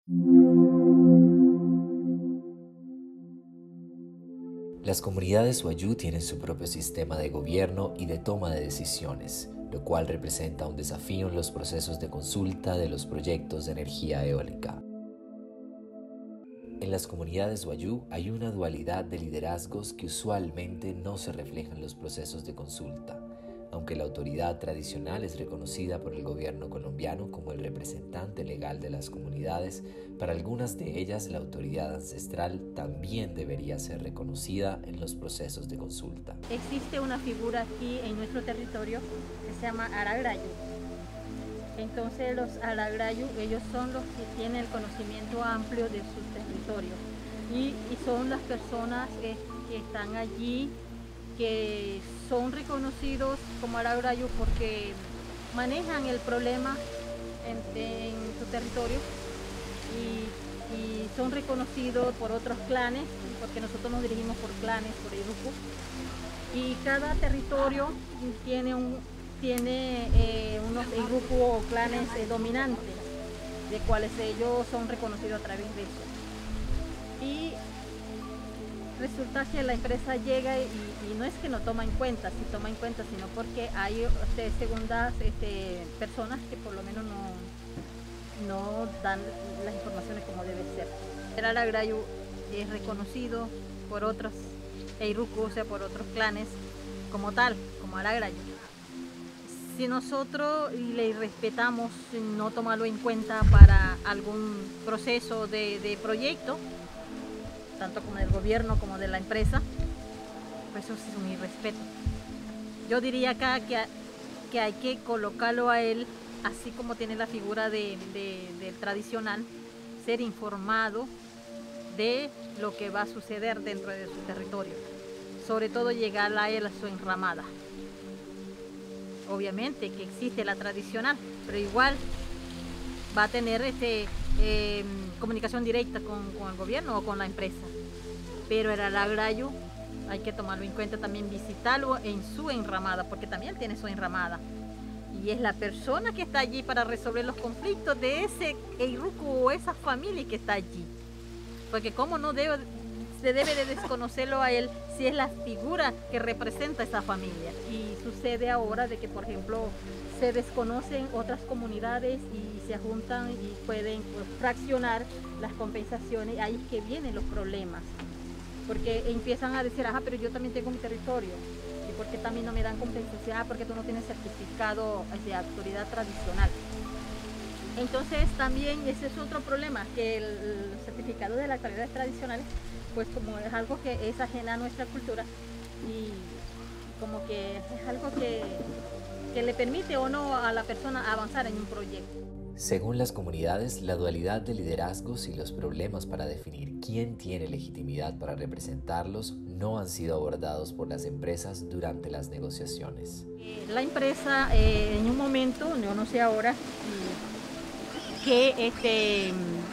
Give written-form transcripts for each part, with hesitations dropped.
Las comunidades Wayuu tienen su propio sistema de gobierno y de toma de decisiones, lo cual representa un desafío en los procesos de consulta de los proyectos de energía eólica. En las comunidades Wayuu hay una dualidad de liderazgos que usualmente no se refleja en los procesos de consulta. Aunque la autoridad tradicional es reconocida por el gobierno colombiano como el representante legal de las comunidades, para algunas de ellas la autoridad ancestral también debería ser reconocida en los procesos de consulta. Existe una figura aquí en nuestro territorio que se llama Aragrayu. Entonces los Aragrayu, ellos son los que tienen el conocimiento amplio de sus territorios y son las personas que están allí, que son reconocidos como Aragrayu porque manejan el problema en su territorio y son reconocidos por otros clanes, porque nosotros nos dirigimos por clanes, por Iruku, y cada territorio tiene unos Iruku o clanes dominantes, de cuales ellos son reconocidos a través de eso. Y resulta que la empresa llega y no es que no toma en cuenta, sí toma en cuenta, sino porque hay segundas personas que por lo menos no dan las informaciones como debe ser. El Aragrayu es reconocido por otros Eiruku, o sea, por otros clanes como tal, como Aragrayu. Si nosotros le respetamos, no tomarlo en cuenta para algún proceso de proyecto, tanto como del gobierno como de la empresa, pues eso es un irrespeto. Yo diría acá que hay que colocarlo a él, así como tiene la figura del tradicional, ser informado de lo que va a suceder dentro de su territorio, sobre todo llegar a él a su enramada. Obviamente que existe la tradicional, pero igual va a tener comunicación directa con el gobierno o con la empresa. Pero el Aragrayu hay que tomarlo en cuenta, también visitarlo en su enramada, porque también tiene su enramada. Y es la persona que está allí para resolver los conflictos de ese Eiruku o esa familia que está allí. Porque cómo se debe de desconocerlo a él si es la figura que representa a esa familia. Y sucede ahora de que, por ejemplo, se desconocen otras comunidades y se juntan y pueden fraccionar las compensaciones, ahí es que vienen los problemas. Porque empiezan a decir, ajá, pero yo también tengo mi territorio. ¿Y por qué también no me dan compensación? Ah, porque tú no tienes certificado de autoridad tradicional. Entonces también ese es otro problema, que el certificado de las autoridades tradicionales, pues como es algo que es ajena a nuestra cultura y como que es algo que le permite o no a la persona avanzar en un proyecto. Según las comunidades, la dualidad de liderazgos y los problemas para definir quién tiene legitimidad para representarlos no han sido abordados por las empresas durante las negociaciones. La empresa en un momento, yo no sé ahora, que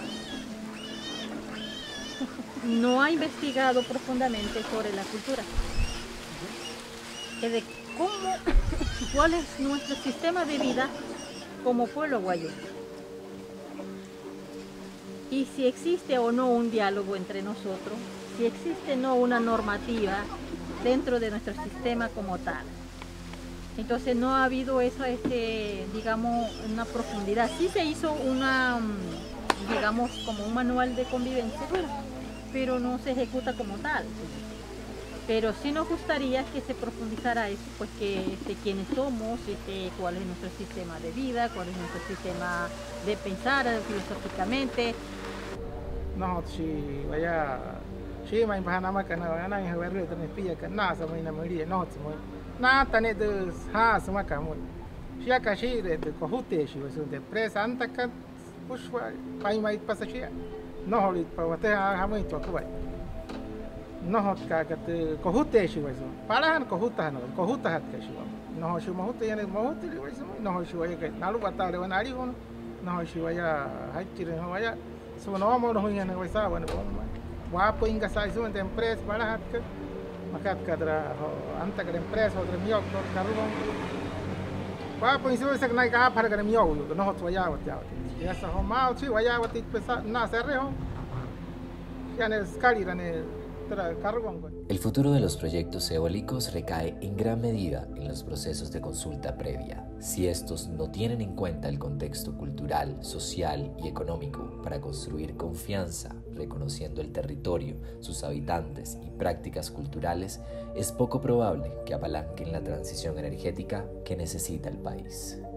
no ha investigado profundamente sobre la cultura, de cuál es nuestro sistema de vida como pueblo Wayuu, y si existe o no un diálogo entre nosotros, si existe o no una normativa dentro de nuestro sistema como tal. Entonces no ha habido eso, digamos, una profundidad. Sí se hizo digamos, como un manual de convivencia, pero no se ejecuta como tal. Pero sí nos gustaría que se profundizara eso, pues que quiénes somos, cuál es nuestro sistema de vida, cuál es nuestro sistema de pensar filosóficamente. No, si vaya, si me imagino más que nada, no hay que ver el pilla que nada, se me imagina, no, nada, tan de se me acabó. Si acá si de cojute, si es de presa, antes que pues hay más pasajeros, no, ahorita para usted hagamos esto, que vaya. No, que cojute, si es para han cojutas, no, cojutas hat que si no, si mohute ya no mohute, no, si vaya que nalu batale van ari uno, no, si vaya hachire no vaya. So no vamos a ir a negociar, bueno, guapo ingresar en una empresa para que makat kadra anta que empresa otra mío doctor carro va pues eso es que no hay que para que me yo no hot vaya ya sa ho ma chi vaya pesa na se rejo ya ne skali tra carbón. El futuro de los proyectos eólicos recae en gran medida en los procesos de consulta previa. Si estos no tienen en cuenta el contexto cultural, social y económico para construir confianza, reconociendo el territorio, sus habitantes y prácticas culturales, es poco probable que apalanquen la transición energética que necesita el país.